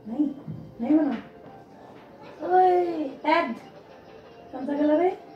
नहीं नहीं बना। ओए टैग कौन सा कलर है?